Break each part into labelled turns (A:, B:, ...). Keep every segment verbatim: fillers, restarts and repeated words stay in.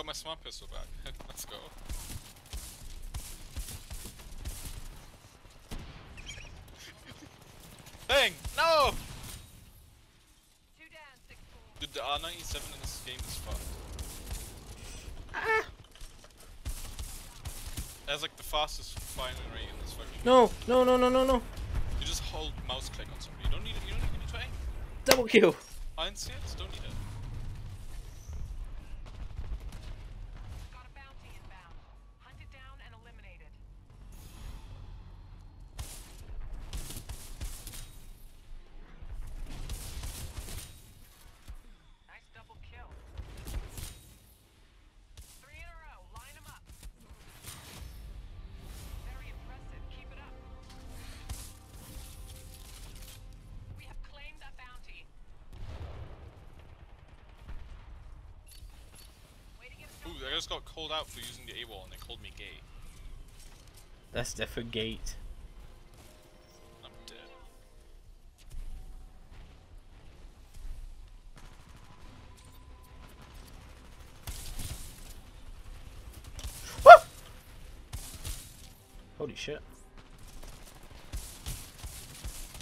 A: my smart pistol back. Let's go. Dang! No! Dude, the R ninety-seven in this game is fucked.
B: Ah.
A: It has like the fastest firing rate in this fucking game.
B: No, no, no, no, no, no.
A: You just hold mouse click on somebody. You don't need it. You don't even need to aim.
B: Double kill.
A: Iron Sears don't need it.
C: Got a bounty inbound. Hunt it down and eliminate it. Nice double kill. Three in a row. Line them up. Very impressive. Keep it up. We have claimed that bounty.
A: Ooh, I just got called out for using the AWOL and they called me gay.
B: That's different gate.
A: I'm dead.
B: Woo! Holy shit.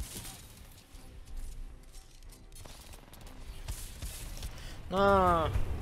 B: Ah.